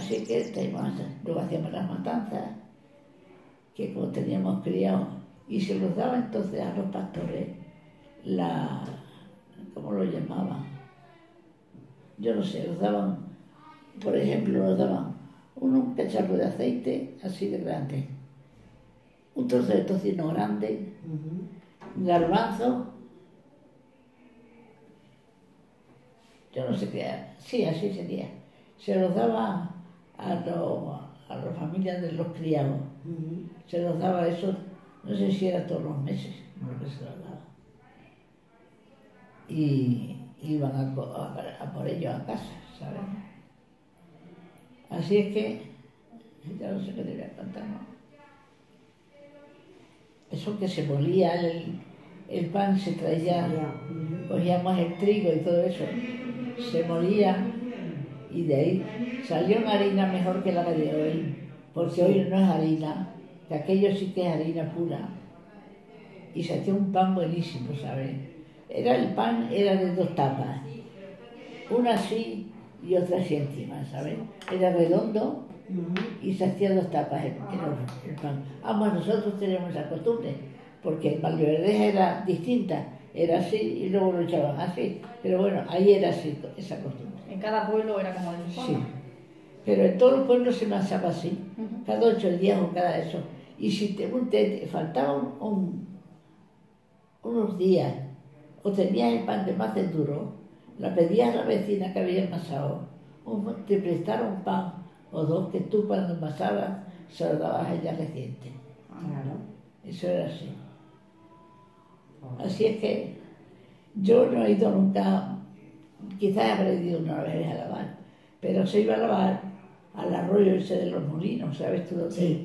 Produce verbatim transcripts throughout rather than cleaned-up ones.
Así que teníamos, luego hacíamos las matanzas, que como teníamos criados, y se los daba entonces a los pastores la, ¿cómo lo llamaban? Yo no sé, los daban, por ejemplo, los daban un cacharro de aceite así de grande, un trozo de tocino grande, uh-huh. garbanzo, yo no sé qué, sí, así sería. Se los daba a, lo, a las familias de los criados, uh-huh. se los daba eso, no sé si era todos los meses, no que se los daba. Y iban a, a, a por ellos a casa, ¿sabes? Así es que, ya no sé qué te voy a contar, ¿no? Eso que se molía el, el pan, se traía, uh-huh. cogíamos el trigo y todo eso, se molía y de ahí salió una harina mejor que la de hoy, porque hoy no es harina, que aquello sí que es harina pura, y se hacía un pan buenísimo, ¿sabes? Era el pan, era de dos tapas, una así y otra así encima, ¿sabes? Era redondo uh-huh. y se hacía dos tapas el, el, el pan. Ambos nosotros teníamos esa costumbre, porque el Valverde era distinta, era así y luego lo echaban así, pero bueno, ahí era así, esa costumbre. En cada pueblo era como el Sí, pero en todos los pueblos se masaba así, uh-huh. cada ocho días o cada eso. Y si te, te faltaban un, unos días o tenías el pan de más de duro, la pedías a la vecina que había amasado, o te prestara un pan o dos que tú cuando amasabas se lo dabas a ella reciente. Claro. Eso era así. Así es que yo no he ido nunca, quizás habré ido una vez a lavar, pero se iba a lavar al arroyo ese de los molinos, ¿sabes tú dónde? Sí.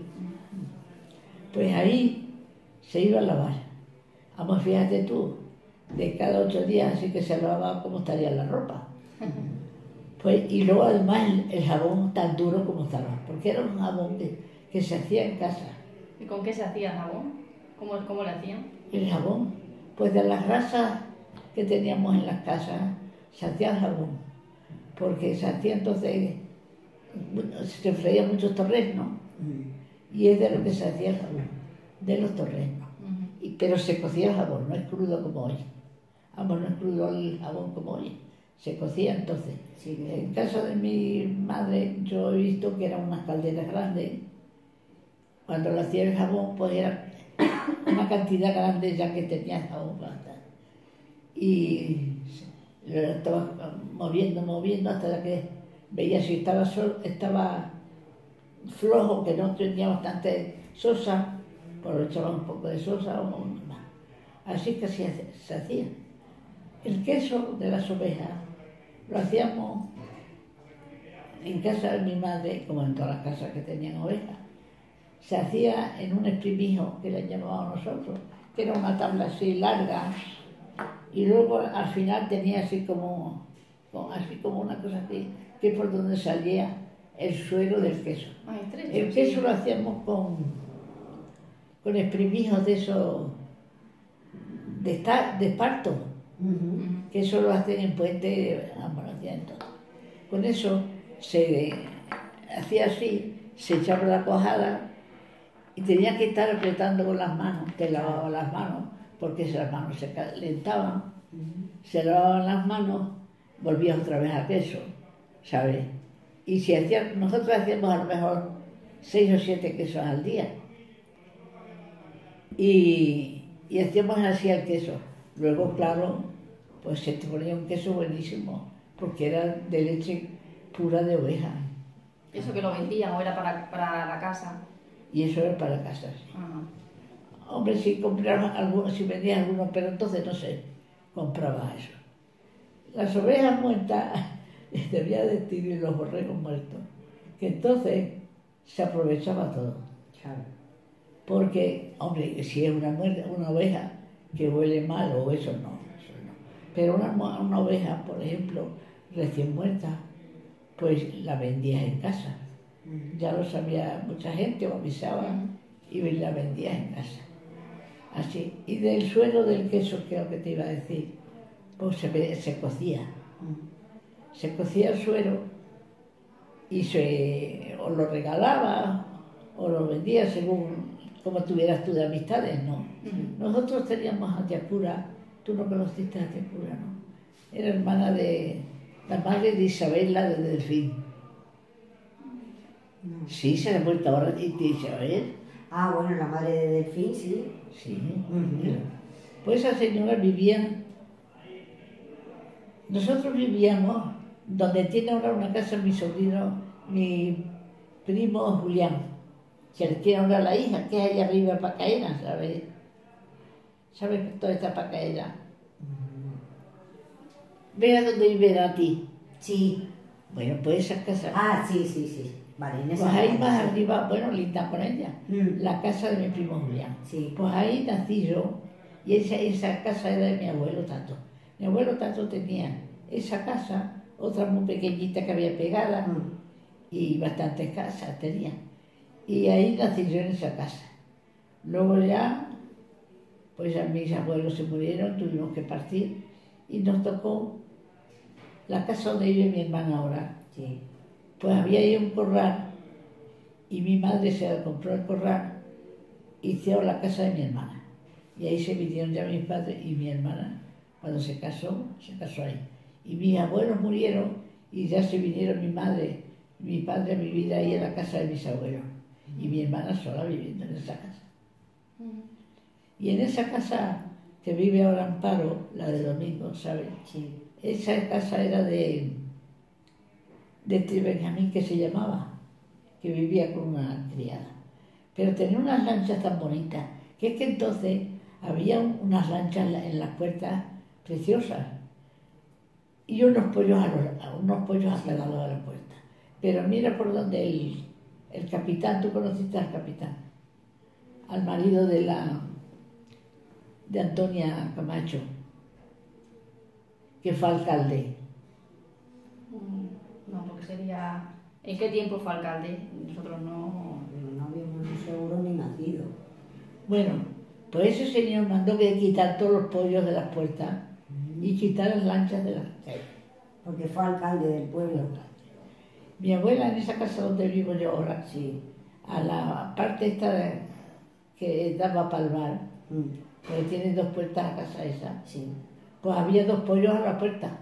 Pues ahí se iba a lavar. Vamos, fíjate tú, de cada ocho días así que se lavaba como estaría la ropa. Pues, y luego además el, el jabón tan duro como estaba, porque era un jabón que, que se hacía en casa. ¿Y con qué se hacía el jabón? ¿Cómo, cómo lo hacían? El jabón, pues de las grasas que teníamos en las casas, se hacía el jabón, porque se hacía entonces, se freían muchos torreznos, mm. y es de lo que se hacía el jabón, de los torreznos. Uh-huh. Y, pero se cocía el jabón, no es crudo como hoy. Vamos, no es crudo el jabón como hoy. Se cocía entonces. Sí, en casa de mi madre yo he visto que eran unas calderas grandes. Cuando lo hacía el jabón, pues era una cantidad grande ya que tenía el jabón para estar. Y lo estaba moviendo, moviendo hasta que veía si estaba, sol, estaba flojo, que no tenía bastante sosa, pues lo echaba un poco de sosa o más. Así que así se hacía. El queso de las ovejas lo hacíamos en casa de mi madre, como en todas las casas que tenían ovejas. Se hacía en un exprimijo que le llamábamos nosotros, que era una tabla así larga, y luego al final tenía así como, como, así como una cosa así, que es por donde salía el suero del queso. Ay, el queso lo hacíamos con, con exprimijos de esos, de, estar, de esparto. Uh-huh. Que eso lo hacen en Puente, vamos, lo hacían todo. Con eso se hacía así, se echaba la cuajada y tenía que estar apretando con las manos, te lavaba las manos, porque si las manos se calentaban, uh-huh. se lavaban las manos, volvías otra vez a queso, ¿sabes? Y si hacían, nosotros hacíamos a lo mejor seis o siete quesos al día. Y, y hacíamos así el queso. Luego, claro, pues se te ponía un queso buenísimo, porque era de leche pura de oveja. ¿Eso que lo vendían o era para, para la casa? Y eso era para casa, sí. Uh-huh. Hombre, si comprabas algunos, si vendías algunos, pero entonces no sé, compraba eso. Las ovejas muertas, debía decir, y los borregos muertos, que entonces se aprovechaba todo. Claro. Porque, hombre, si es una, muerte, una oveja que huele mal o eso no, eso no. Pero una, una oveja, por ejemplo, recién muerta, pues la vendías en casa. Uh-huh. Ya lo sabía mucha gente, o avisaba, uh-huh. y la vendías en casa. Así. Y del suelo del queso, que es lo que te iba a decir, pues se, se cocía. Uh-huh. Se cocía el suero y se, o lo regalaba o lo vendía según como tuvieras tú de amistades, ¿no? Ujú. Nosotros teníamos a tía Pura, tú no conociste a tía Pura, ¿no? Era hermana de la madre de Isabela de Delfín. No. Sí, se ha muerto ahora de Isabel. Ah, bueno, la madre de Delfín, sí. Sí. Ujú. Pues esa señora vivía. Nosotros vivíamos donde tiene ahora una casa mi sobrino, mi primo Julián, que tiene ahora la hija, que es allá arriba en Pacaena, ¿sabes? ¿Sabes toda esta Pacaena? Ve a donde vive a ti. Sí. Bueno, pues esa casa. Ah, sí, sí, sí. Vale, en Pues esa ahí casa, más sí. arriba, bueno, linda con ella, Mm. la casa de mi primo Julián. Sí. Pues ahí nací yo y esa, esa casa era de mi abuelo Tato. Mi abuelo Tato tenía esa casa, otra muy pequeñita que había pegada Mm. y bastantes casas tenía. Y ahí nací yo en esa casa. Luego ya, pues ya mis abuelos se murieron, tuvimos que partir y nos tocó la casa donde vive mi hermana ahora. Sí. Pues había ahí un corral y mi madre se compró el corral y hicieron la casa de mi hermana. Y ahí se vinieron ya mis padres y mi hermana, cuando se casó, se casó ahí. Y mis abuelos murieron y ya se vinieron mi madre y mi padre a vivir ahí en la casa de mis abuelos. Y mi hermana sola viviendo en esa casa. Ujú. Y en esa casa que vive ahora Amparo, la de Domingo, ¿sabes? Sí. Esa casa era de, de Tri Benjamín, que se llamaba, que vivía con una criada. Pero tenía unas lanchas tan bonitas, que es que entonces había un- unas lanchas en la- en las puertas preciosas y unos pollos a, los, a unos pollos a cada lado de la puerta. Pero mira por donde el, el capitán, tú conociste al capitán, al marido de la de Antonia Camacho, que fue alcalde. Mm, No, porque sería... ¿En qué tiempo fue alcalde? Nosotros no... Pero no habíamos seguro ni nacido. Bueno, pues ese señor mandó que quitar todos los pollos de las puertas y quitar las lanchas de las calles. Porque fue alcalde del pueblo. Mi abuela en esa casa donde vivo yo ahora, Sí. a la parte esta de- que daba para el bar, Mm. porque tiene dos puertas la casa esa, Sí. pues había dos pollos a la puerta.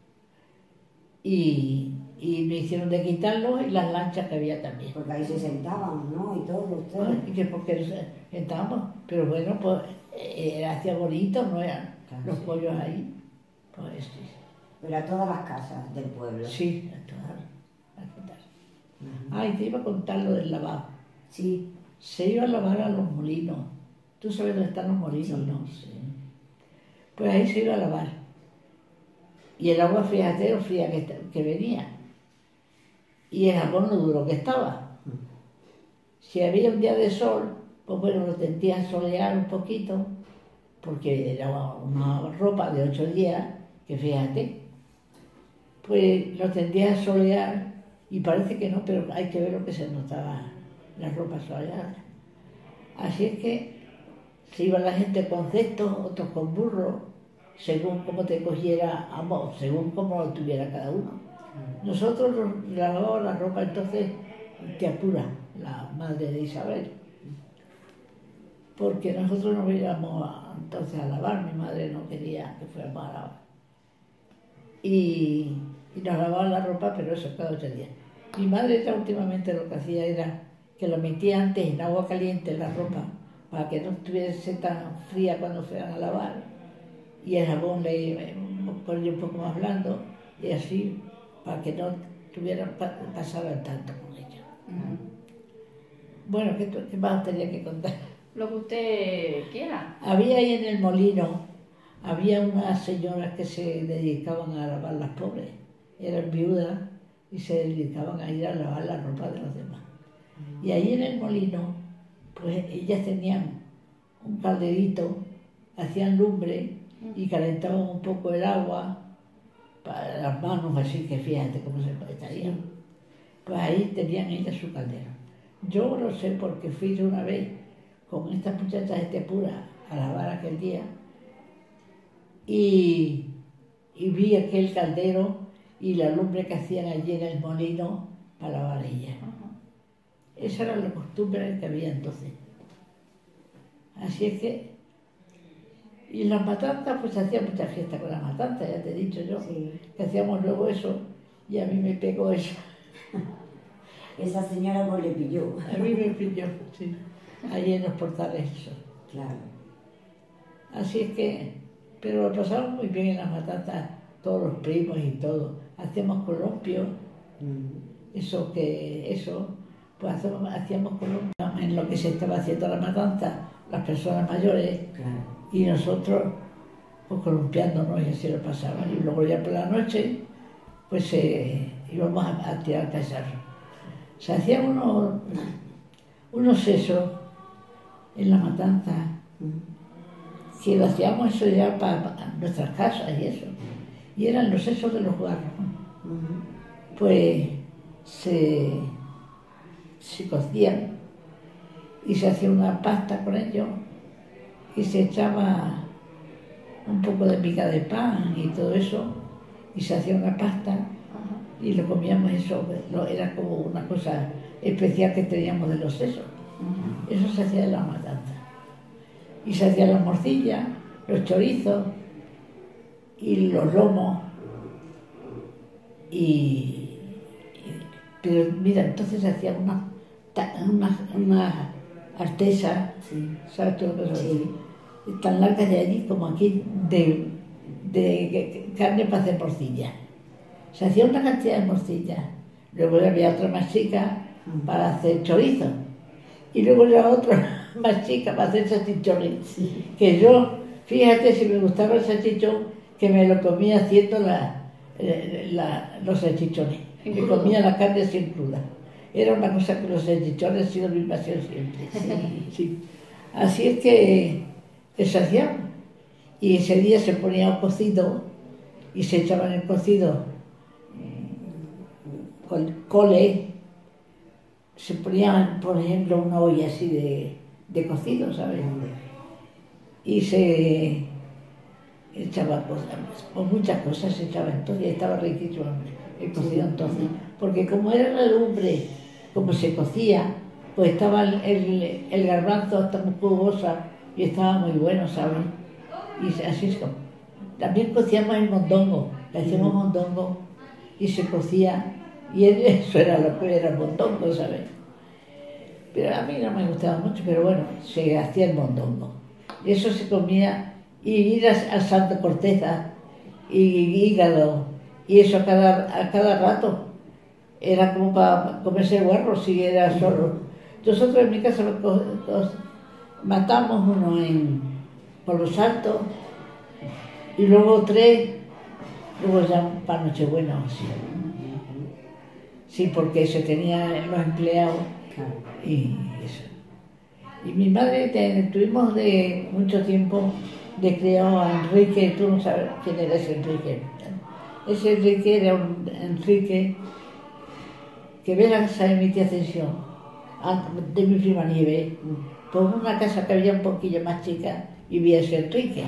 Y, y me hicieron de quitarlos y las lanchas que había también. Porque ahí se sentaban, ¿no? Y todos ustedes. Ay, y que porque se- estábamos, pero bueno, pues eh, era hacía bonito, no eran Claro, los sí. pollos ahí. Pues sí, Pero a todas las casas del pueblo. sí, a todas, a todas. Ujú. Ay, te iba a contar lo del lavado. Sí. Se iba a lavar a los molinos. ¿Tú sabes dónde están los molinos, Sí. no? Sí. Pues ahí se iba a lavar. Y el agua, fíjate, lo fría que, esta- que venía. Y el jabón lo duro que estaba. Si había un día de sol, pues bueno, lo tendía a solear un poquito, porque era una ropa de ocho días, que fíjate, pues lo tendía a solear y parece que no, pero hay que ver lo que se notaba la ropa soleada. Así es que se iba la gente con cestos, otros con burros, según cómo te cogiera, ambos, según cómo lo tuviera cada uno. Nosotros nos lavábamos la ropa entonces tía Pura, la madre de Isabel, porque nosotros no íbamos a- entonces a lavar, mi madre no quería que fuéramos a lavar. Y, y nos lavaban la ropa, pero eso cada ocho días. Mi madre ya últimamente lo que hacía era que lo metía antes en agua caliente la ropa, para que no estuviese tan fría cuando fueran a lavar, y el jabón le ponía un poco más blando, y así, para que no tuvieran, pa- pasaran tanto con ella. Ujú. Bueno, ¿qué, tú- qué más tenía que contar? Lo que usted quiera. Había ahí en el molino, había unas señoras que se dedicaban a lavar las pobres, eran viudas y se dedicaban a ir a lavar la ropa de los demás. Y ahí en el molino, pues ellas tenían un calderito, hacían lumbre y calentaban un poco el agua para las manos, así que fíjate cómo se estarían. Pues ahí tenían ellas su caldero. Yo lo sé porque fui yo una vez con estas muchachas de Tepura a lavar aquel día y, y vi aquel caldero y la lumbre que hacían allí en el molino, para la varilla. Esa era la costumbre que había entonces. Así es que... Y las matanzas, pues hacía mucha fiesta con las matanzas, ya te he dicho yo, Sí. que hacíamos luego eso, y a mí me pegó eso. Esa señora pues le pilló. A mí me pilló, sí, allí en los portales eso. Claro. Así es que, pero lo pasamos muy bien en las matanzas, todos los primos y todo. Hacíamos colompio, Mm. eso que, eso, pues hacíamos, hacíamos colombio en lo que se estaba haciendo la matanza, las personas mayores, Claro. y nosotros, pues columpiándonos y así lo pasaban. Y luego ya por la noche, pues eh, íbamos a, a tirar cacharro. Se hacían unos, unos sesos en la matanza, Mm. que lo hacíamos eso ya para nuestras casas y eso. Y eran los sesos de los guarros. Mm. Pues se, se cocían y se hacía una pasta con ellos y se echaba un poco de miga de pan y todo eso y se hacía una pasta y lo comíamos eso, lo- era como una cosa especial que teníamos de los sesos. Eso se hacía en la matanza. Y se hacían las morcillas, los chorizos y los lomos. Y, y- pero mira, entonces se hacían unas una, una artesas, Sí. ¿sabes tú lo que es? Sí. Tan largas de allí como aquí, de, de carne para hacer morcilla. Se hacía una cantidad de morcillas. Luego había otra más chica para hacer chorizo. Y luego había otra más chica para hacer salchichones. Sí. Que yo, fíjate si me gustaba el salchichón, que me lo comía haciendo la, la, los salchichones. ¿En Me crudo? comía la carne sin cruda. Era una cosa que los salchichones han sido mi pasión siempre. Sí. Sí. Así es que, que se hacía. Y ese día se ponía un cocido y se echaba en el cocido mm, con cole. Se ponía, por ejemplo, una olla así de, de cocido, ¿sabes? Y se echaba cosas, pues muchas cosas se echaba entonces, y estaba riquísimo el cocido entonces. Porque como era la lumbre, como se cocía, pues estaba el, el, el garbanzo hasta muy jugosa y estaba muy bueno, ¿sabes? Y así es como. También cocíamos el mondongo, le hacíamos mondongo y se cocía, y eso era lo que era el mondongo, ¿sabes? Pero a mí no me gustaba mucho, pero bueno, se hacía el mondongo. Y eso se comía, y ir a- al Santo Corteza, y hígado, y eso a cada, a cada rato. Era como para comerse guarro si era solo. Nosotros en mi casa co- co- matamos uno en, por los Altos, y luego tres, luego ya para Nochebuena, sí. Sí, porque se tenían los empleados Claro. y eso. Y mi madre, te- tuvimos de mucho tiempo de criado a Enrique, tú no sabes quién era ese Enrique. Ese Enrique era un Enrique que ve la casa de mi tía Ascensión, ah, de mi prima Nieve, por una casa que había un poquillo más chica, vivía ese Enrique.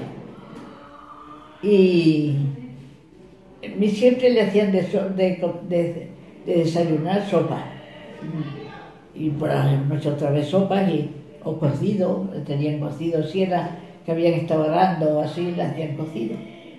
Y a mí siempre le hacían de, so- de, co- de- de desayunar sopa. Y por la noche otra vez sopas y, o cocido, tenían cocido, si era que habían estado orando o así, le hacían cocido.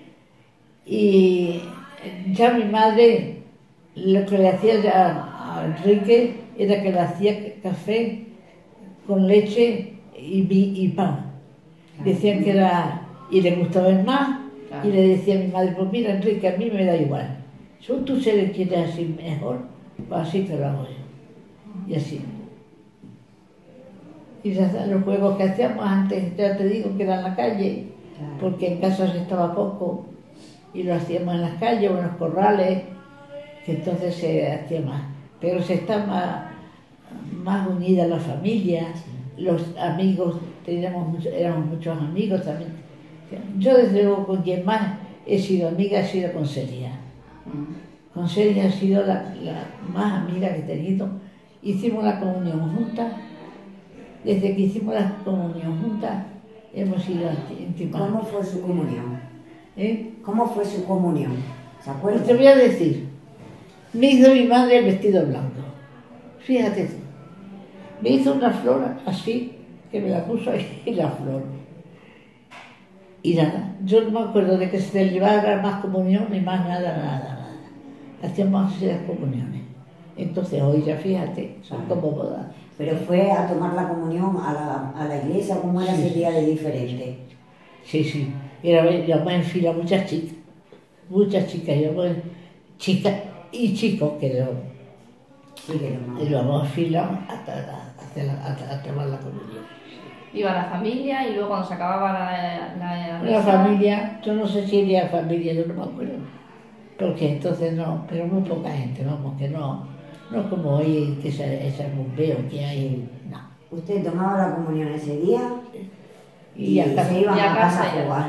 Y ya mi madre, lo que le hacía ya a Enrique era que le hacía café con leche y, vi- y pan. Decían que era, y le gustaba el más, Claro. y le decía a mi madre, pues mira Enrique, a mí me da igual. Si tú se le quieres así mejor, pues así te lo hago yo. Y así. Y ya los juegos que hacíamos antes, ya te digo que era en la calle, Claro. porque en casa se estaba poco, y lo hacíamos en las calles o en los corrales, que entonces se hacía más. Pero se está más, más unida la familia, los amigos, teníamos mucho- éramos muchos amigos también. Yo desde luego con quien más he sido amiga ha sido con Celia. Con Celia ha sido la, la más amiga que he tenido. Hicimos la comunión juntas. Desde que hicimos la comunión juntas hemos sido íntimas. ¿Cómo fue su comunión? ¿Eh? ¿Cómo fue su comunión? ¿Se Pues acuerda? te voy a decir. Me hizo mi madre el vestido blanco. Fíjate tú. Me hizo una flor así, que me la puso ahí la flor. Y nada, yo no me acuerdo de que se celebrara más comunión ni más nada, nada, nada. Hacíamos así las comuniones. Entonces hoy ya fíjate, son Vale. como bodas. Pero fue a tomar la comunión a la, a la iglesia, ¿cómo era Sí, ese sí. día de diferente? Sí, sí. Era, íbamos en fila muchas chicas, muchas chicas, íbamos en- chicas y chicos que lo, Sí, que no. íbamos en fila hasta, hasta, la- hasta- a tomar la comunión. Iba la familia y luego cuando se acababa la, la, La misa, familia, yo no sé si iría familia, yo no me acuerdo. Porque entonces no, pero muy poca gente, vamos, que no, no como hoy, que ese, ese bombeo que hay, no. Usted tomaba la comunión ese día Y, y, acá- se iban y a a casa casa a ya. jugar.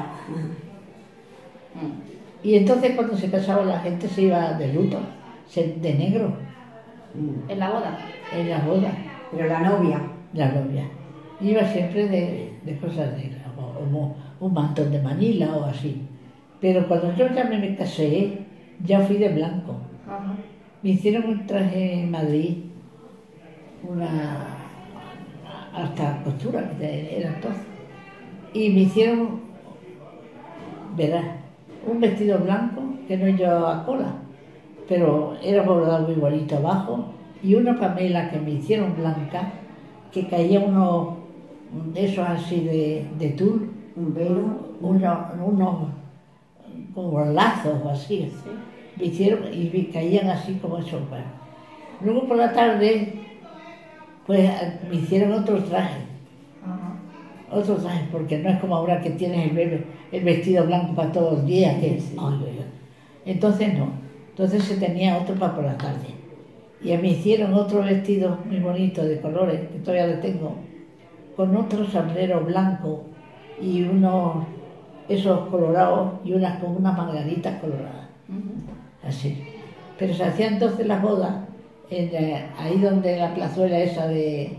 Mm. y entonces cuando se casaba la gente se iba de luto, se- de negro, Mm. En la boda. en las bodas, Pero la novia, la novia. Iba siempre de, de cosas negras, o, o un mantón de Manila o así. Pero cuando yo ya me, me casé, ya fui de blanco. Ajá. Me hicieron un traje en Madrid, una hasta costura, que era entonces. Y me hicieron, verás, un vestido blanco que no llevaba cola, pero era bordado muy bonito abajo, y una pamela que me hicieron blanca, que caía unos, de esos así de, de tul, un velo, unos, unos como lazos o así. Sí. Me hicieron y me caían así como esos. Bueno. Luego por la tarde, pues me hicieron otro traje, Ajá. otro traje, porque no es como ahora que tienes el, bebé- el vestido blanco para todos los días. Que, Sí. ay, ay, ay. Entonces no, entonces se tenía otro para por la tarde. Y me hicieron otro vestido muy bonito de colores, que todavía lo tengo, con otro sombrero blanco y unos, esos colorados y unas con unas margaritas coloradas. Ujú. Así. Pero se hacían entonces las bodas en, eh, ahí donde la plazuela esa de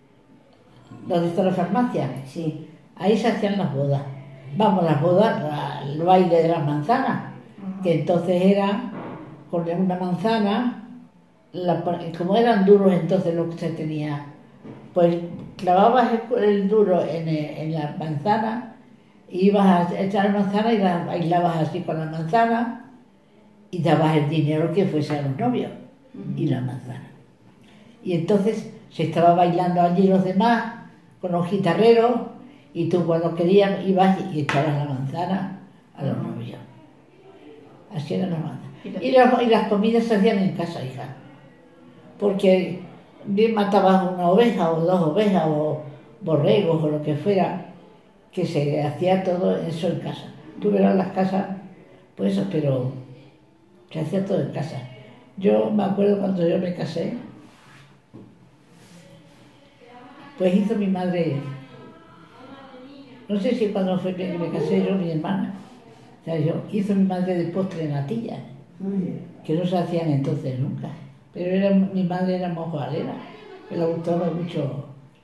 donde está la farmacia. sí. Ahí se hacían las bodas. Vamos, las bodas, la- el baile de las manzanas, que entonces era con una manzana, la- como eran duros entonces lo que se tenía, pues clavabas el, el duro en, el- en la manzana, y ibas a echar la manzana y la bailabas así con la manzana y dabas el dinero que fuese a los novios y la manzana. Y entonces se estaba bailando allí los demás con los guitarreros, y tú cuando querías ibas y echabas la manzana a los novios. Así eran las manzanas. Y, las- y las comidas se hacían en casa, hija. Porque bien matabas una oveja o dos ovejas o borregos o lo que fuera, que se hacía todo eso en casa. Tú verás las casas, pues, pero se hacía todo en casa. Yo me acuerdo cuando yo me casé, pues hizo mi madre, no sé si cuando fue que me casé yo, mi hermana, o sea, yo, hizo mi madre de postre natillas, Mm. que no se hacían entonces nunca. Pero era, mi madre era mojalera, me le gustaba mucho.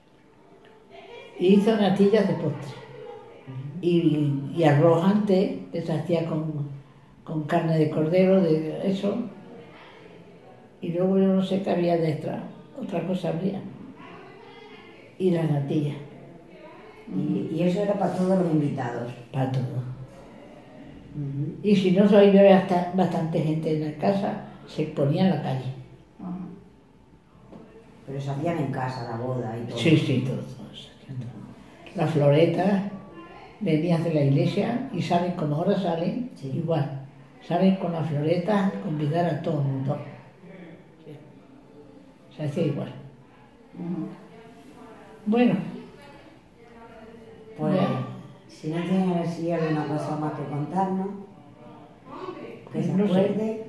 Y hizo natillas de postre. Y, y arroz antes, que se hacía con, con carne de cordero, de eso. Y luego yo no sé qué había detrás, otra cosa habría. Y las natillas, Y, y eso era para todos los invitados. para todo. Ujú. Y si no había basta- bastante gente en la casa, se ponía en la calle. Ajá. Pero se hacían en casa la boda y todo. Sí, sí, todo, todo, se hacía todo. Las floretas venían de la iglesia y salen como ahora salen, Sí. igual. Salen con las floretas, convidar a todo el mundo. Sí. Se hacía igual. Ujú. Bueno, Pues, Bueno. si no tienen así alguna cosa más que contarnos, que se No sé. acuerde.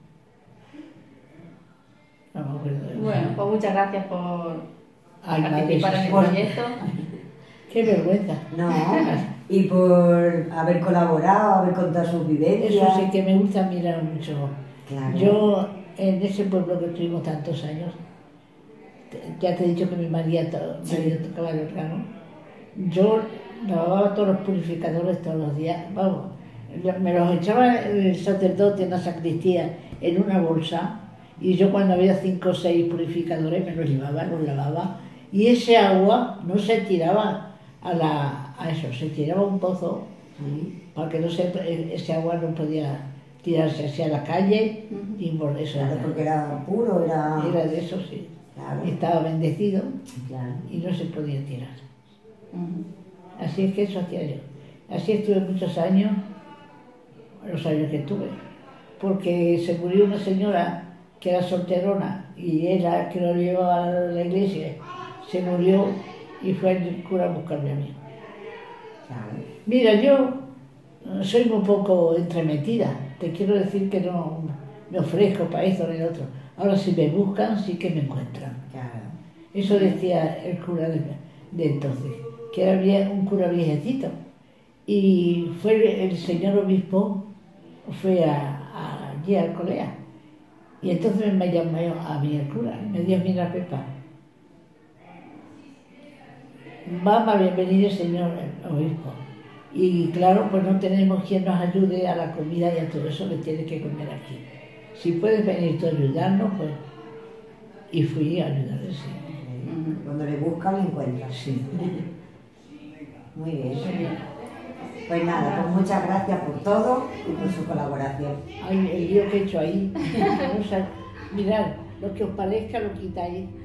no me acuerdo de Bueno, pues muchas gracias por Ay, madre, participar en sí, el por- proyecto. Qué vergüenza. No, y por haber colaborado, haber contado sus vivencias. Eso sí que me gusta mirar mucho. Claro. Yo, en ese pueblo que tuvimos tantos años, te- ya te he dicho que mi marido, to- Sí. marido tocaba el órgano, yo lavaba todos los purificadores todos los días, vamos, lo- me los echaba el sacerdote en la sacristía en una bolsa Y yo cuando había cinco o seis purificadores me los llevaba, los lavaba. Y ese agua no se tiraba a, la, a eso, se tiraba a un pozo, Sí. porque no se, ese agua no podía tirarse hacia la calle, Ujú. y por eso Claro, era, porque era puro, era... era de eso, sí. Claro, Estaba bendecido claro. y no se podía tirar. Ujú. Así es que eso hacía yo. Así estuve muchos años, los años que tuve, porque se murió una señora que era solterona y era que lo llevaba a la iglesia, se murió y fue el cura a buscarme a mí. Claro. Mira, yo soy un poco entremetida, te quiero decir que no me ofrezco para esto ni lo otro. Ahora si me buscan sí que me encuentran. Claro. Eso decía el cura de, de entonces, que era vie- un cura viejecito. Y fue el, el señor obispo, fue a, a- allí al Colea. Y entonces me llamó a mí el cura, me dijo, mira Pepa, mamá, bienvenido señor obispo. Y claro, pues no tenemos quien nos ayude a la comida y a todo eso que tienes que comer aquí. Si puedes venir tú a ayudarnos, pues... Y fui a ayudarle, sí. Ujú. Cuando le buscan, le encuentran. Sí. Muy bien. Pues nada, pues muchas gracias por todo y por su colaboración. Ay, el lío que he hecho ahí. O sea, mirad, lo que os parezca lo quitáis.